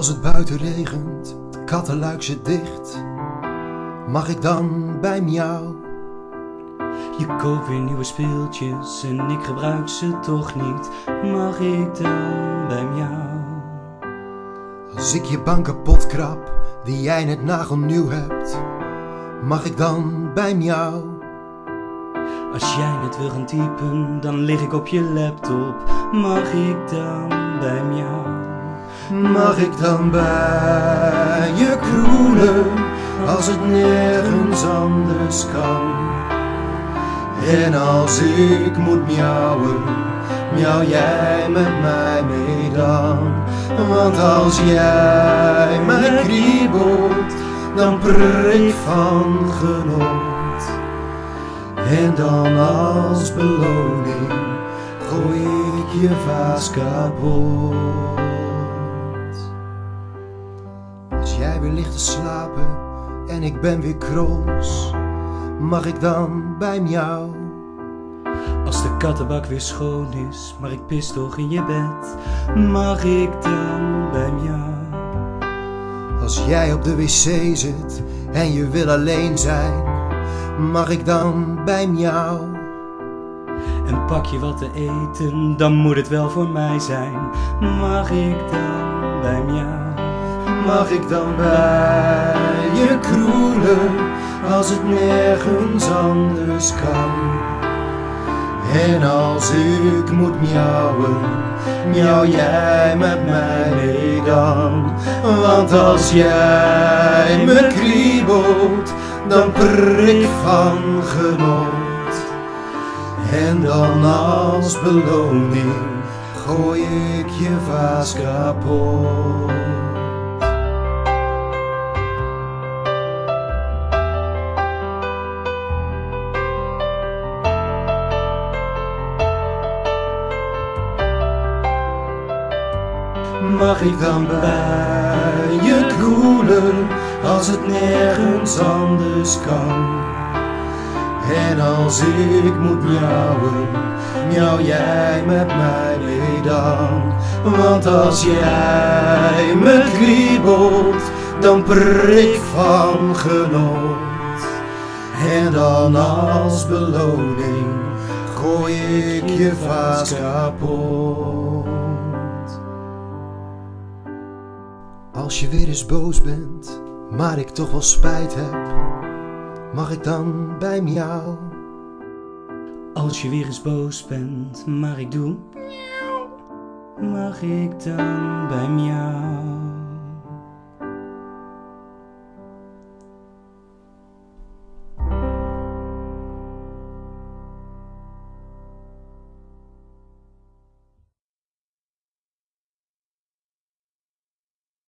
Als het buiten regent, het kattenluik zit dicht, mag ik dan bij jou? Je koopt weer nieuwe speeltjes en ik gebruik ze toch niet, mag ik dan bij jou? Als ik je bank kapot krap, die jij net nagelnieuw hebt, mag ik dan bij jou? Als jij net wil gaan typen, dan lig ik op je laptop, mag ik dan bij jou? Mag ik dan bij je kroelen, als het nergens anders kan? En als ik moet miauwen, miauw jij met mij mee dan? Want als jij mij kriebelt, dan prr ik van genot. En dan als beloning gooi ik je vaas kapot. Als jij weer ligt te slapen en ik ben weer kroos, mag ik dan bij jou? Als de kattenbak weer schoon is, maar ik pis toch in je bed, mag ik dan bij jou? Als jij op de wc zit en je wil alleen zijn, mag ik dan bij jou? En pak je wat te eten, dan moet het wel voor mij zijn, mag ik dan bij jou? Mag ik dan bij je kroelen, als het nergens anders kan? En als ik moet miauwen, miauw jij met mij mee dan? Want als jij me kriebelt, dan prr ik van genot. En dan als beloning gooi ik je vaas kapot. Mag ik dan bij je kroelen, als het nergens anders kan? En als ik moet miauwen, miauw jij met mij mee dan? Want als jij me kriebelt, dan prr ik van genot. En dan als beloning gooi ik je vaas kapot. Als je weer eens boos bent, maar ik toch wel spijt heb, mag ik dan bij jou? Als je weer eens boos bent, maar ik doe, mag ik dan bij jou?